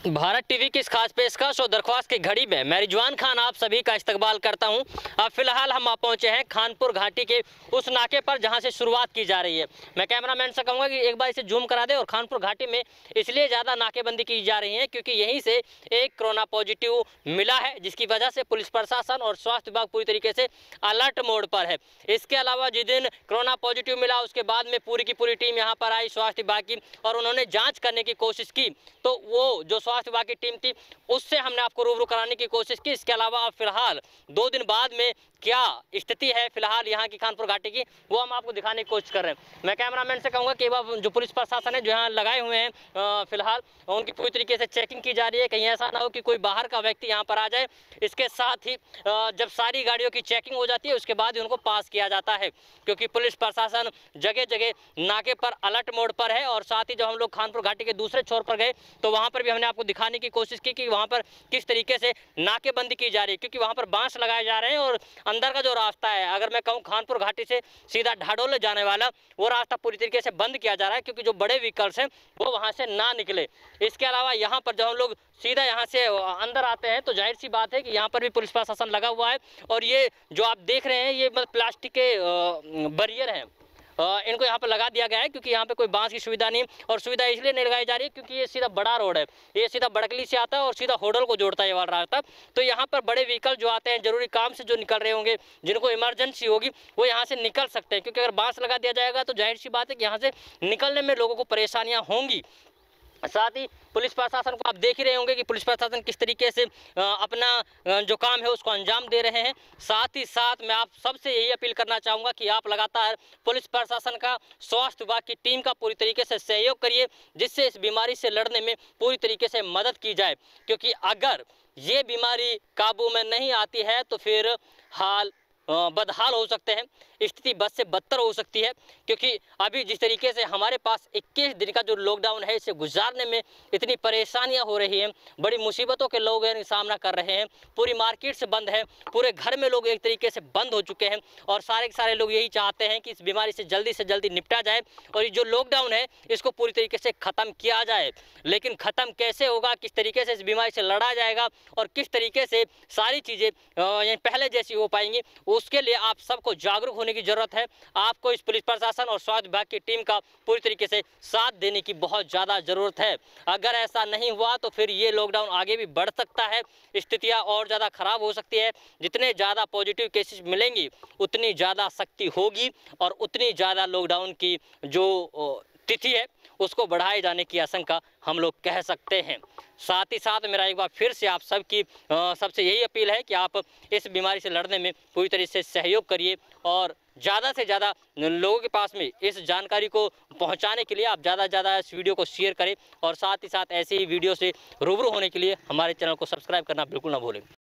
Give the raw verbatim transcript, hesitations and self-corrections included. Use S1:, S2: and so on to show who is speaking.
S1: Bharat TV की इस खास पेशकश और दरख्वास्त की घड़ी में मैं रिजवान खान आप सभी का इस्तकबाल करता हूं। अब फिलहाल हम आप पहुंचे हैं खानपुर घाटी के उस नाके पर जहां से शुरुआत की जा रही है। मैं कैमरामैन से कहूंगा कि एक बार इसे जूम करा दे। और खानपुर घाटी में इसलिए ज़्यादा नाकेबंदी की जा रही है क्योंकि यहीं से एक कोरोना पॉजिटिव मिला है, जिसकी वजह से पुलिस प्रशासन और स्वास्थ्य विभाग पूरी तरीके से अलर्ट मोड पर है। इसके अलावा जिस दिन कोरोना पॉजिटिव मिला उसके बाद में पूरी की पूरी टीम यहाँ पर आई स्वास्थ्य विभाग की, और उन्होंने जाँच करने की कोशिश की। तो वो जो स्वास्थ्य विभाग की टीम थी उससे हमने आपको रूबरू कराने की कोशिश की। इसके अलावा अब फिलहाल दो दिन बाद में क्या स्थिति है फिलहाल यहाँ की खानपुर घाटी की, वो हम आपको दिखाने की कोशिश कर रहे हैं। मैं कैमरामैन से कहूँगा कि वह जो पुलिस प्रशासन है जो यहाँ लगाए हुए हैं फिलहाल उनकी पूरी तरीके से चेकिंग की जा रही है, कहीं ऐसा ना हो कि कोई बाहर का व्यक्ति यहाँ पर आ जाए। इसके साथ ही जब सारी गाड़ियों की चेकिंग हो जाती है उसके बाद ही उनको पास किया जाता है, क्योंकि पुलिस प्रशासन जगह जगह नाके पर अलर्ट मोड पर है। और साथ ही जब हम लोग खानपुर घाटी के दूसरे छोर पर गए तो वहाँ पर भी हमने आपको दिखाने की कोशिश की कि वहाँ पर किस तरीके से नाकेबंदी की जा रही है, क्योंकि वहाँ पर बांस लगाए जा रहे हैं। और अंदर का जो रास्ता है, अगर मैं कहूँ खानपुर घाटी से सीधा ढाढोले जाने वाला, वो रास्ता पूरी तरीके से बंद किया जा रहा है, क्योंकि जो बड़े व्हीकल्स हैं वो वहाँ से ना निकले। इसके अलावा यहाँ पर जब हम लोग सीधा यहाँ से अंदर आते हैं तो जाहिर सी बात है कि यहाँ पर भी पुलिस प्रशासन लगा हुआ है। और ये जो आप देख रहे हैं ये मतलब प्लास्टिक के बैरियर हैं, इनको यहाँ पर लगा दिया गया है, क्योंकि यहाँ पे कोई बांस की सुविधा नहीं। और सुविधा इसलिए नहीं लगाई जा रही है क्योंकि ये सीधा बड़ा रोड है, ये सीधा बड़कली से आता है और सीधा होडल को जोड़ता है ये वाला रास्ता। तो यहाँ पर बड़े व्हीकल जो आते हैं जरूरी काम से जो निकल रहे होंगे, जिनको इमरजेंसी होगी, वो यहाँ से निकल सकते हैं। क्योंकि अगर बांस लगा दिया जाएगा तो जाहिर सी बात है कि यहाँ से निकलने में लोगों को परेशानियाँ होंगी। साथ ही पुलिस प्रशासन को आप देख ही रहे होंगे कि पुलिस प्रशासन किस तरीके से अपना जो काम है उसको अंजाम दे रहे हैं। साथ ही साथ मैं आप सबसे यही अपील करना चाहूँगा कि आप लगातार पुलिस प्रशासन का, स्वास्थ्य विभाग की टीम का पूरी तरीके से सहयोग करिए, जिससे इस बीमारी से लड़ने में पूरी तरीके से मदद की जाए। क्योंकि अगर ये बीमारी काबू में नहीं आती है तो फिर हाल बदहाल हो सकते हैं, स्थिति बद से बदतर हो सकती है। क्योंकि अभी जिस तरीके से हमारे पास इक्कीस दिन का जो लॉकडाउन है इसे गुजारने में इतनी परेशानियां हो रही हैं, बड़ी मुसीबतों के लोग सामना कर रहे हैं, पूरी मार्केट से बंद है, पूरे घर में लोग एक तरीके से बंद हो चुके हैं। और सारे के सारे लोग यही चाहते हैं कि इस बीमारी से जल्दी से जल्दी निपटा जाए और ये जो लॉकडाउन है इसको पूरी तरीके से ख़त्म किया जाए। लेकिन ख़त्म कैसे होगा, किस तरीके से इस बीमारी से लड़ा जाएगा और किस तरीके से सारी चीज़ें पहले जैसी हो पाएंगी, उसके लिए आप सबको जागरूक होने की जरूरत है। आपको इस पुलिस प्रशासन और स्वास्थ्य विभाग की टीम का पूरी तरीके से साथ देने की बहुत ज़्यादा ज़रूरत है। अगर ऐसा नहीं हुआ तो फिर ये लॉकडाउन आगे भी बढ़ सकता है, स्थितियाँ और ज़्यादा खराब हो सकती है। जितने ज़्यादा पॉजिटिव केसेस मिलेंगी उतनी ज़्यादा सख्ती होगी और उतनी ज़्यादा लॉकडाउन की जो तिथि है उसको बढ़ाए जाने की आशंका हम लोग कह सकते हैं। साथ ही साथ मेरा एक बार फिर से आप सबकी सबसे यही अपील है कि आप इस बीमारी से लड़ने में पूरी तरह से सहयोग करिए और ज़्यादा से ज़्यादा लोगों के पास में इस जानकारी को पहुंचाने के लिए आप ज़्यादा से ज़्यादा इस वीडियो को शेयर करें। और साथ ही साथ ऐसे ही वीडियो से रूबरू होने के लिए हमारे चैनल को सब्सक्राइब करना बिल्कुल ना भूलें।